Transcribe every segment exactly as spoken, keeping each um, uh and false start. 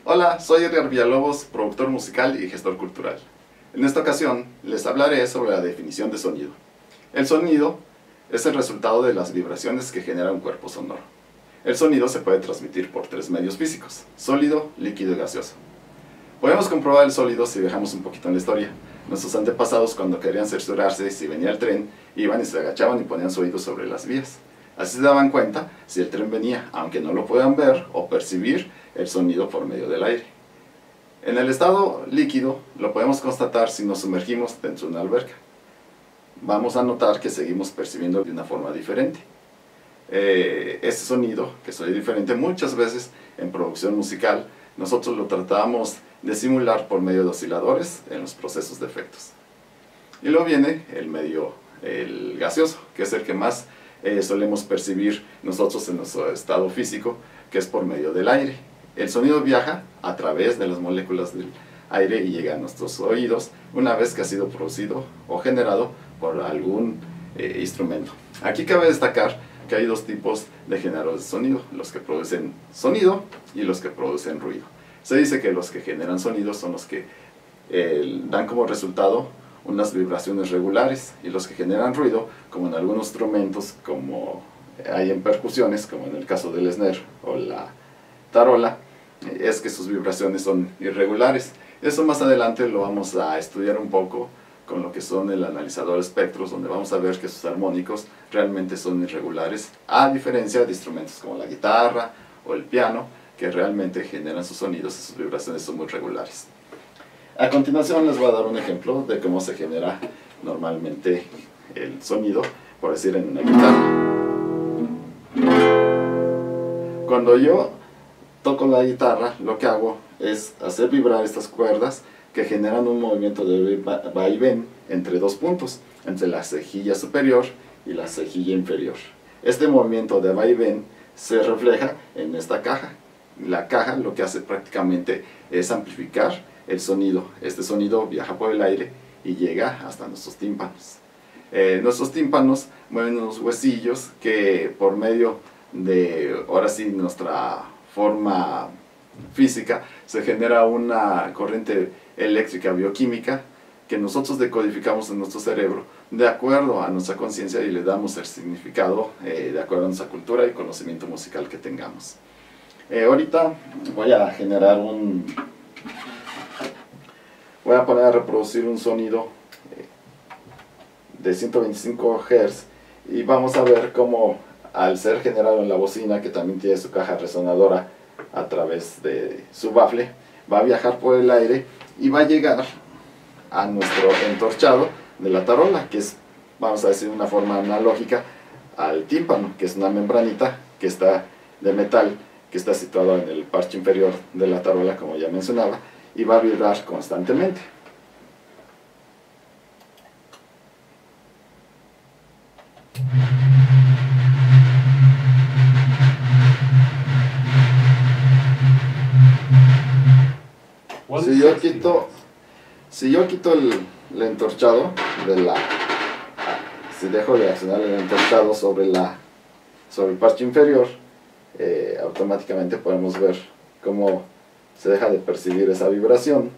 Hola, soy Edgar Villalobos, productor musical y gestor cultural. En esta ocasión les hablaré sobre la definición de sonido. El sonido es el resultado de las vibraciones que genera un cuerpo sonoro. El sonido se puede transmitir por tres medios físicos: sólido, líquido y gaseoso. Podemos comprobar el sólido si viajamos un poquito en la historia. Nuestros antepasados, cuando querían cerciorarse si venía el tren, iban y se agachaban y ponían su oído sobre las vías. Así se daban cuenta si el tren venía, aunque no lo puedan ver o percibir el sonido por medio del aire. En el estado líquido lo podemos constatar si nos sumergimos dentro de una alberca. Vamos a notar que seguimos percibiendo de una forma diferente. Eh, este sonido, que soy diferente, muchas veces en producción musical nosotros lo tratamos de simular por medio de osciladores en los procesos de efectos. Y luego viene el medio, el gaseoso, que es el que más eh, solemos percibir nosotros en nuestro estado físico, que es por medio del aire. El sonido viaja a través de las moléculas del aire y llega a nuestros oídos una vez que ha sido producido o generado por algún eh, instrumento. Aquí cabe destacar que hay dos tipos de generadores de sonido: los que producen sonido y los que producen ruido. Se dice que los que generan sonido son los que eh, dan como resultado unas vibraciones regulares, y los que generan ruido, como en algunos instrumentos, como hay en percusiones, como en el caso del snare o la tarola, es que sus vibraciones son irregulares. Eso más adelante lo vamos a estudiar un poco con lo que son el analizador de espectros, donde vamos a ver que sus armónicos realmente son irregulares, a diferencia de instrumentos como la guitarra o el piano, que realmente generan sus sonidos y sus vibraciones son muy regulares. A continuación les voy a dar un ejemplo de cómo se genera normalmente el sonido, por decir, en una guitarra. Cuando yo toco la guitarra, lo que hago es hacer vibrar estas cuerdas que generan un movimiento de vaivén entre dos puntos, entre la cejilla superior y la cejilla inferior. Este movimiento de vaivén se refleja en esta caja. La caja lo que hace prácticamente es amplificar el sonido. Este sonido viaja por el aire y llega hasta nuestros tímpanos. Eh, nuestros tímpanos mueven unos huesillos que, por medio de, ahora sí, nuestra forma física, se genera una corriente eléctrica bioquímica que nosotros decodificamos en nuestro cerebro de acuerdo a nuestra conciencia y le damos el significado eh, de acuerdo a nuestra cultura y conocimiento musical que tengamos. Eh, ahorita voy a generar un... voy a poner a reproducir un sonido eh, de ciento veinticinco hertz, y vamos a ver cómo, al ser generado en la bocina, que también tiene su caja resonadora a través de su bafle, va a viajar por el aire y va a llegar a nuestro entorchado de la tarola, que es, vamos a decir, una forma analógica al tímpano, que es una membranita que está de metal, que está situado en el parche inferior de la tarola, como ya mencionaba, y va a vibrar constantemente. Si yo quito, si yo quito el, el entorchado de la, si dejo de accionar el entorchado sobre la, sobre el parche inferior, eh, automáticamente podemos ver cómo se deja de percibir esa vibración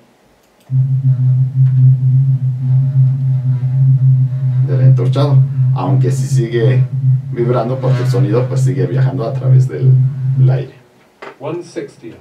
del entorchado, aunque sí sigue vibrando porque el sonido pues sigue viajando a través del, del aire. ciento sesenta.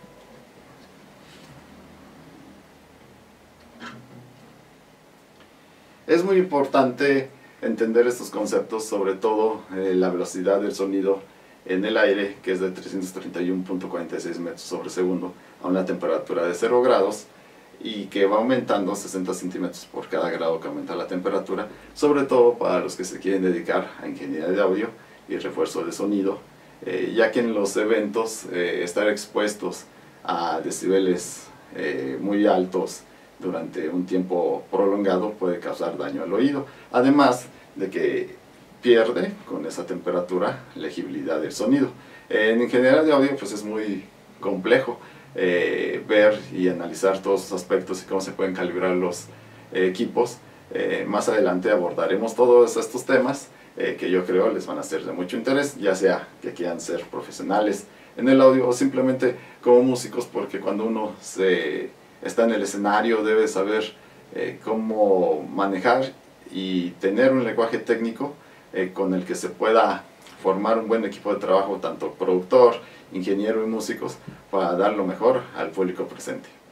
Es muy importante entender estos conceptos, sobre todo eh, la velocidad del sonido en el aire, que es de trescientos treinta y uno punto cuarenta y seis metros sobre segundo a una temperatura de cero grados, y que va aumentando sesenta centímetros por cada grado que aumenta la temperatura, sobre todo para los que se quieren dedicar a ingeniería de audio y refuerzo de sonido, eh, ya que en los eventos eh, estar expuestos a decibeles eh, muy altos durante un tiempo prolongado puede causar daño al oído, además de que pierde con esa temperatura legibilidad del sonido. En ingeniería de audio pues es muy complejo eh, ver y analizar todos esos aspectos y cómo se pueden calibrar los eh, equipos. Eh, más adelante abordaremos todos estos temas eh, que yo creo les van a ser de mucho interés, ya sea que quieran ser profesionales en el audio, o simplemente como músicos, porque cuando uno se está en el escenario debe saber eh, cómo manejar y tener un lenguaje técnico eh, con el que se pueda formar un buen equipo de trabajo, tanto productor, ingeniero y músicos, para dar lo mejor al público presente.